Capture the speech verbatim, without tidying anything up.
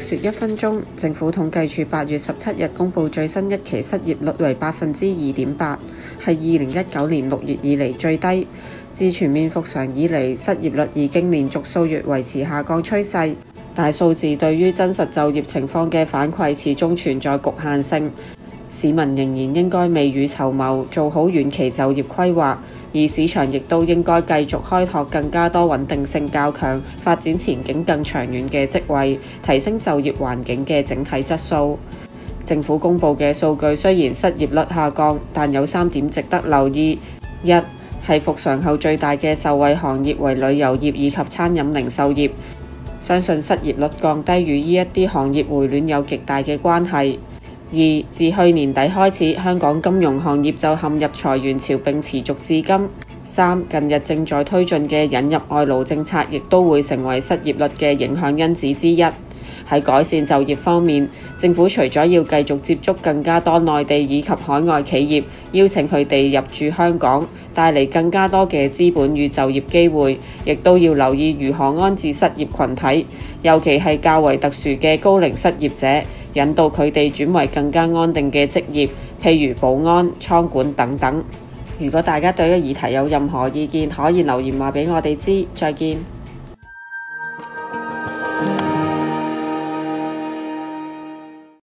說一分鐘，政府統計處八月十七日公布最新一期失業率為百分之二點八，係二零一九年六月以嚟最低。自全面復常以嚟，失業率已經連續數月維持下降趨勢，但數字對於真實就業情況嘅反饋始終存在局限性。市民仍然應該未雨綢繆，做好遠期就業規劃。而市場亦都應該繼續開拓更加多穩定性較強、發展前景更長遠嘅職位，提升就業環境嘅整體質素。政府公布嘅數據雖然失業率下降，但有三點值得留意：一係復常後最大嘅受惠行業為旅遊業以及餐飲零售業，相信失業率降低與呢一啲行業回暖有極大嘅關係。二自去年底開始，香港金融行業就陷入裁員潮並持續至今。三近日正在推進嘅引入外勞政策，亦都會成為失業率嘅影響因子之一。喺改善就業方面，政府除咗要繼續接觸更加多內地以及海外企業，邀請佢哋入駐香港，帶嚟更加多嘅資本與就業機會，亦都要留意如何安置失業群體，尤其係較為特殊嘅高齡失業者，引導佢哋轉為更加安定嘅職業，譬如保安、倉管等等。如果大家對呢個議題有任何意見，可以留言話俾我哋知。再見。